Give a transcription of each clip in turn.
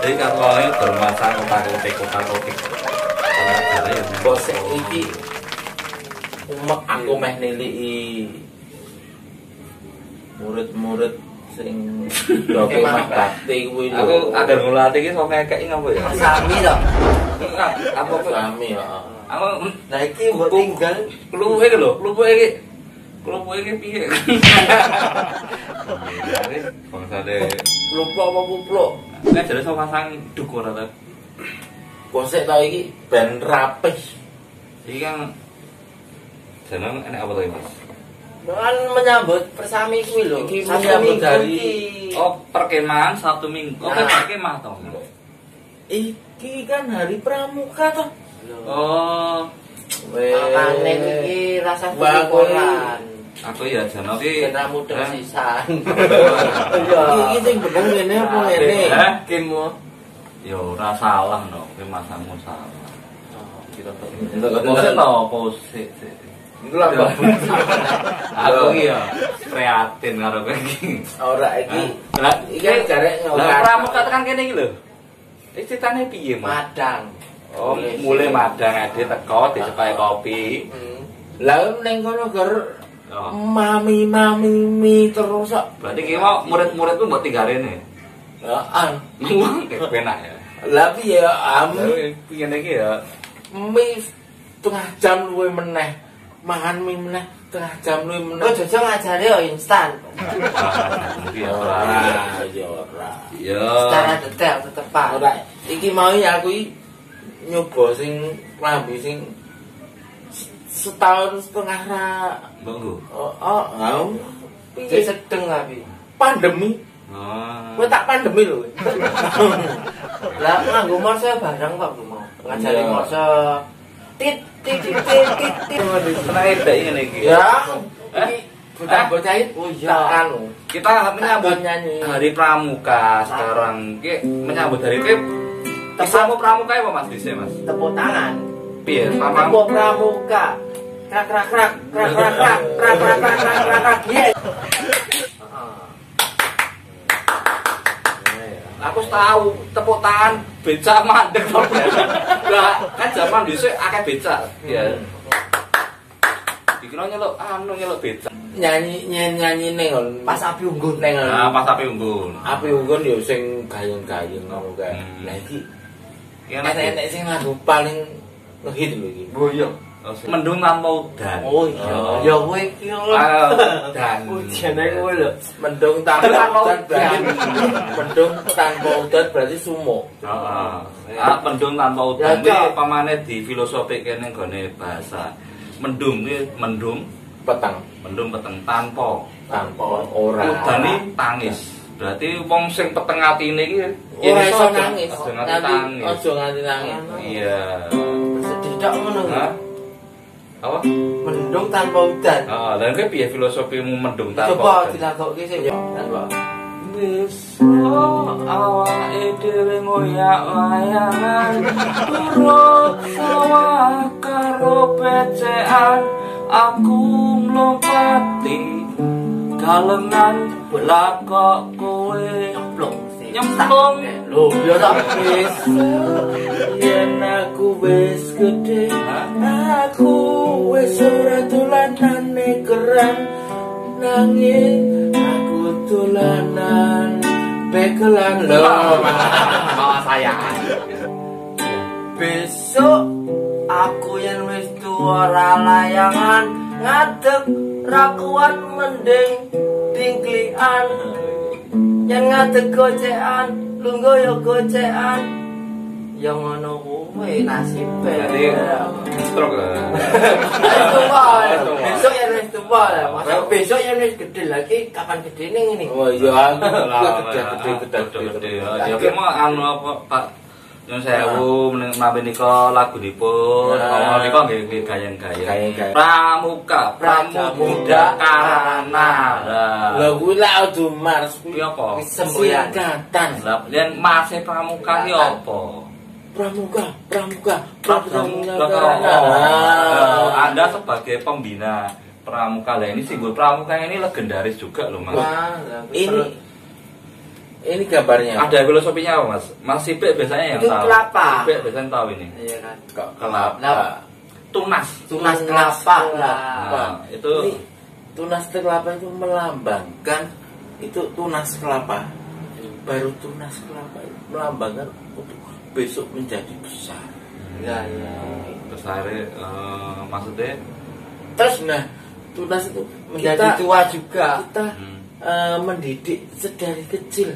Jadi katanya bermasang kotak-kotik. Kok iki umek aku meh niliki murid-murid sing doke mah bakti kuwi lho. Aku agar ngulati iki sok ngekeki ngopo ya? Sami to. Apa kok Sami ya. aku Lah iki mbok tinggal kluwe iki lho, kluwe iki. Kluwe iki piye? Bangsane Lupa apa kupluk. nek jare sok pasang duk ora ta. Kosek ta iki ben rapih. Iki kan jeneng enek apa to Mas? kan menyambut persami kuwi lho. Iki Satu menyambut minggu dari- iki. Oh, perkemahan Sabtu Minggu. Oh, Nah. perkemah to. Iki kan hari pramuka toh. Oh, Makane iki rasa Wah, syukuran. aku ya jan iki Kena mudah Eh? sisan. Iki sing bener ngene apa ngene? Hah? Kimmu. ya ora salah no, kowe masangmu salah. Kita tok. Pose to, pose. Iku lah Mbak. Aku iki ya prihatin karo kowe iki. Ora iki. Lah, Iki kan jarek lah ngawur. pramuka tekan kene iki lho. Iki ceritane piye, Mas? Madang. Oh, mulai madang ade teko disepai kopi. Lah ning kono ger Oh. mami terus kok. Berarti ki mau murid-muridku mbok tinggal rene. Heeh. Kayak penak ya. Lah piye am Piye iki ya? mie setengah jam luwe meneh. Makan mie meneh setengah jam luwe meneh. Kok jojo ngajari yo instan. Mungkin ora. Ya ora. Ya. Secara detail tetepan. Ora. Iki mau aku iki nyoba sing klambi sing setahun setengah ra. Mbok. Oh, Iki sedeng tapi. pandemi. Oh. Kowe tak pandemi lho. Lah nganggo morse bareng kok mau. Ngajari Iya. morse. Tit tit tit tit tit. Kena edek ngene iki. Ya. Iki bocah-bocah iki Oh iya. tak anu. Kita menyambut nyanyi. Hari Pramuka sekarang. Ki menyambut hari ki. Tepamu pramuka apa Mas Dise, Mas? Tepuk tangan. Piye? Pamang. Tepuk pramuka. Krak krak krak krak krak krak krak krak krak krak krak krak. Yes. Aku tahu tepuk tangan becak mandek. Lah, kan zaman dhisik akeh becak. Ya. Dikira nyeluk becak. Nyanyi ning Pas api unggun. ning Nah, pas api unggun. api unggun yo sing gayeng-gayeng ngono kae. Lah iki Ki ana enek sing lagu paling ngehit lho iki. Oh iya. mendung tanpa udan. Oh iya. Ya kowe iki lho. Dan Ujane kowe lho. Mendung tanpa udan berarti mendung tanpa udan berarti sumo. Heeh. Mendung tanpa udan iki pamane di filosofi kene nggone bahasa. Mendung iki mendung Petang peteng tanpa ora. udan iki tangis. Berarti wong sing peteng atine iki Ora iso nangis. Aja nganti tangis. Aja nganti nangis. Iya. Sedih tok ngono. Hah? Apa? Mendung tanpa udan. Heeh, lha kuwi piye filosofimu mendung tanpa Coba udan? dilakokke sih ya. Tanpa. Besok awake dhewe ngoyak layangan turut sawah karo pecekan aku mlompati galengan lakok kowe nyemplung Lho, ya tak Wis yen aku wis gedhe, aku wis ora dolanane keran, nanging aku dolanan bekelan lho. bawa saya. besok aku yang wis tuwa ora layangan ngadeg ra kuat mending tingklian yang ngadeg gocekan lungguh ya gocekan yang ngono kuwi nasibe Jadi stroke. itu wae besok yang wis tuwa lah masa besok yang wis gede lagi kapan gedene ngene Oh iya, Gede-gede. Ya ki mau anu apa Pak Nyun sewu menawi nika lagunipun ngomong nika nggih gayeng-gayeng. Pramuka, Pramuda Karana. Lah kuwi lak adu mars Kuwi apa? singkatan. Lah yen masih pramuka ki apa? Pramuka. Anda sebagai pembina pramuka lah ini simbol pramuka ini legendaris juga loh Mas. Ini Ini gambarnya. Ada filosofinya apa, Mas? Mas Sipik biasanya yang Itu tahu. kelapa. Sipik biasanya tahu ini. Iya kan. Kok kelapa? Tunas. Tunas kelapa lah. Nah, itu Ini tunas kelapa itu melambangkan itu tunas kelapa. Baru tunas kelapa itu melambangkan untuk besok menjadi besar. Iya, iya. besar maksudnya Terus nah, tunas itu Menjadi tua juga. kita mendidik sedari kecil.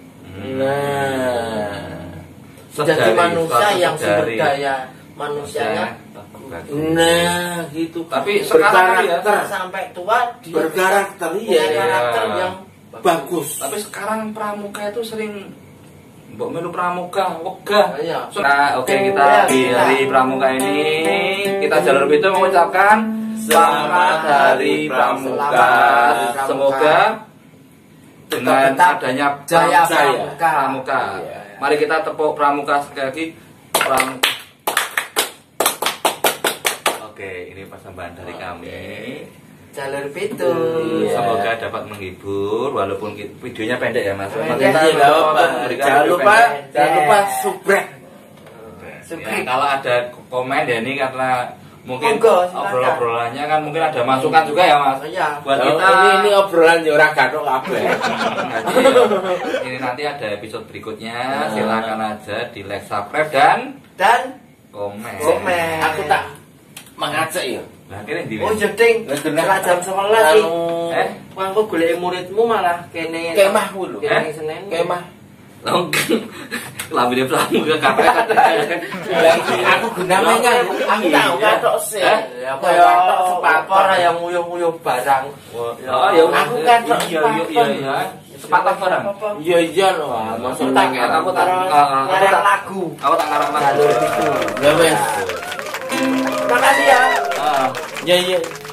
Nah, Menjadi manusia suatu yang sedari. sumber daya manusianya nah gitu. Tapi sekarang ya, berkarakter, sampai tua dia berkarakter punya iya. karakter yang Bagus. tapi sekarang pramuka itu sering mbok melu pramuka wegah. Iya. Nah, oke kita Iya, di iya. hari pramuka ini kita jalur itu mengucapkan selamat hari pramuka. Semoga dengan tetap adanya jaya pramuka. pramuka. Iya. Mari kita tepuk pramuka sekali lagi. Pramuka. Oke, ini persembahan dari kami. jalur pitu. Iya. Semoga dapat menghibur walaupun videonya pendek ya Mas. Pendek, Kita Iya, mencoba Pak. untuk memberikan Jangan video lupa, pendek. jangan lupa subrek. Ya, kalau ada komen ya ini karena mungkin Monggo, silakan. obrol-obrolannya kan mungkin ada masukan juga ya Mas. Iya. Buat Oh, kita ini obrolan ya ora gathok kabeh. ini nanti ada episode berikutnya. Silakan aja di like, subscribe dan komen. Komen. Aku tak mengajak ya. Lah kene ndi? Oh jeding Wis genah. setelah jam 11 sih. Eh? Wah, aku golek muridmu malah kene. Kemah ku lho. Kene Senin. Kemah. Lambe pramuka kabeh. Aku gunanya aku tahu katok sih. Apa ya sepatu ora yang nguyuh-nguyuh barang. Oh ya Aku kan iya. Sepatah barang. Iya iya lho. Masuk tak Aku tak Ngarang lagu. aku tak ngarang Mas. Jalur itu. Ya wes. Makasih ya. Ah. Ya iya.